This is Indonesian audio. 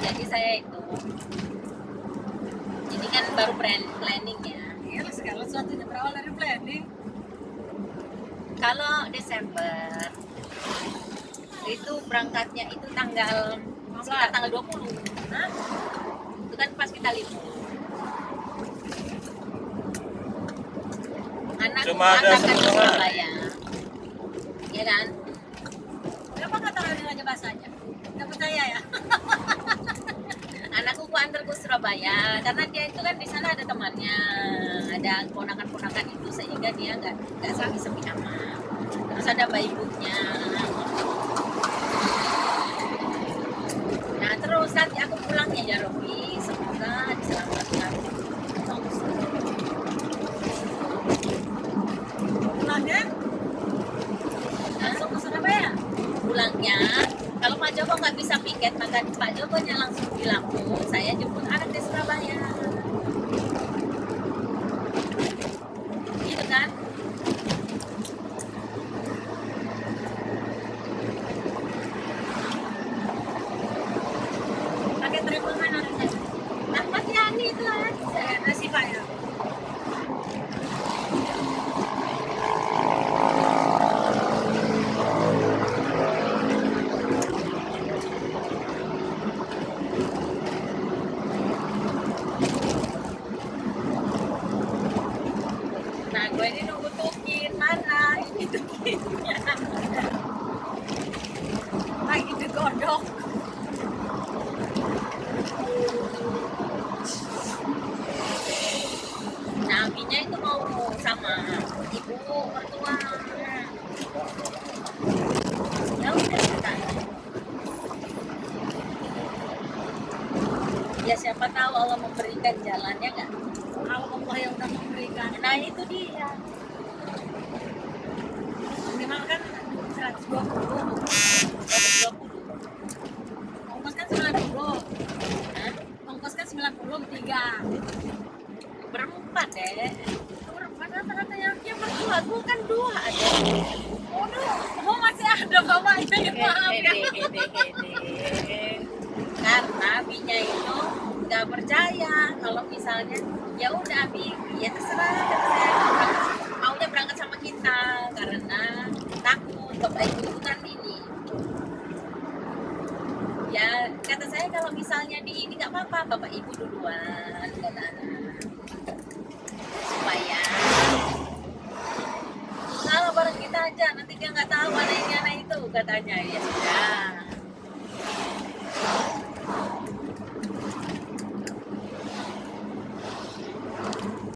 Jadi saya itu, ini kan baru planning ya. Iya, segala sesuatunya berawal dari planning. Kalau Desember itu berangkatnya itu sekitar tanggal 20. Hah? Itu kan pas kita libur. Anakku Cuma ada antarkan ke setengah. Surabaya. Ya kan? Kenapa nggak taruhin aja bahasanya? Nggak percaya ya? Anakku ku antar ke Surabaya karena dia itu kan di sana ada temannya, ada ponakan-ponakan itu sehingga dia nggak sepi-sepi amat. Terus ada bayi ibunya. Nah terus nanti aku pulangnya ya Robi, semoga diselamatkan. Pulangnya langsung ke Surabaya. Pulangnya kalau Pak Joko nggak bisa piket maka Pak Jokonya langsung di Lampung, saya jemput anak di Surabaya gitu kan. Pakai travel mana? Ahmad Yani itu aja. Nasi Pak ya. Nah gue ini nunggu tukin mana ini tukinnya. Lagi digodok. Nah abinya itu mau sama ibu mertua. Ya udah kita. Ya siapa tahu Allah memberikan jalannya nggak. Kalau Allah yang udah memberikan. Nah itu dia. Minimal kan 120. 120. Ongkos kan 90. Hah? Ongkos kan 90 3. Berempat deh. Berempat rata-rata yang berdua, gue kan dua aja. Oh masih ada bapaknya ya, maaf ya. Karena abinya itu nggak percaya kalau misalnya ya udah abi ya terserah kata saya maunya berangkat sama kita karena takut bapak ibu itu kan ini ya kata saya kalau misalnya di ini nggak apa-apa bapak ibu duluan kata anak supaya kalau bareng kita aja nanti dia nggak tahu anak ini anak itu katanya ya sudah.